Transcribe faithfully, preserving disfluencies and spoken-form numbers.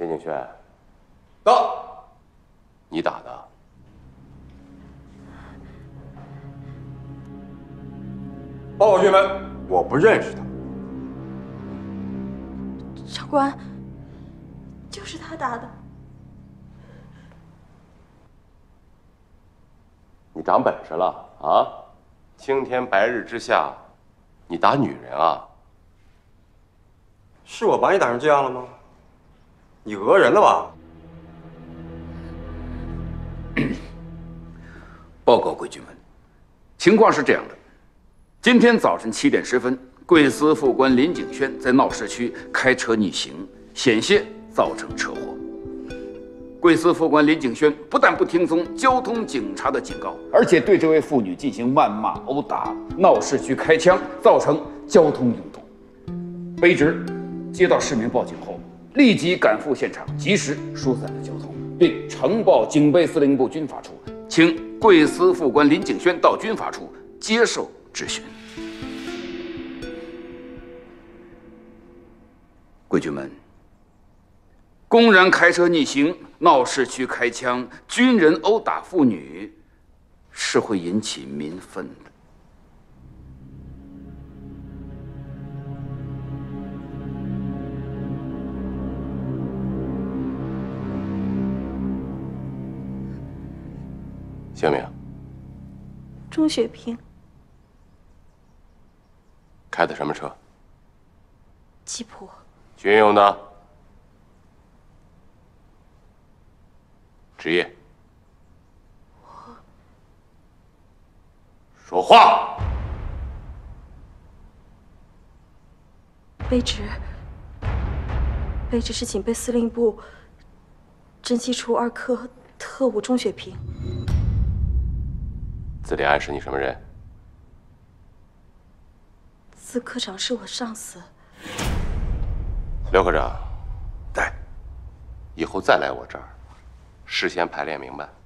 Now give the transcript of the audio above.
景轩， 到。 你打的？ 报告军门，我不认识他。 长官，就是他打的。 你长本事了啊！青天白日之下，你打女人啊？ 是我把你打成这样了吗？你讹人了吧？ 报告贵军们，情况是这样的：今天早晨七点十分，贵司副官林景轩在闹市区开车逆行，险些造成车祸。贵司副官林景轩不但不听从交通警察的警告，而且对这位妇女进行谩骂、殴打，闹市区开枪，造成交通拥堵。卑职接到市民报警后，立即赶赴现场，及时疏散了交通，并呈报警备司令部军法处，请贵司副官林景轩到军法处接受质询。贵军们，公然开车逆行、闹市区开枪、军人殴打妇女，是会引起民愤的。 姓名？ 钟雪萍。 开的什么车？ 吉普。 军用的。职业？ 我。 说话。 卑职。卑职是警备司令部侦缉处二科特务钟雪萍。 字里暗示你什么人？ 司科长是我上司。 刘科长， 在。 以后再来我这儿，事先排练明白。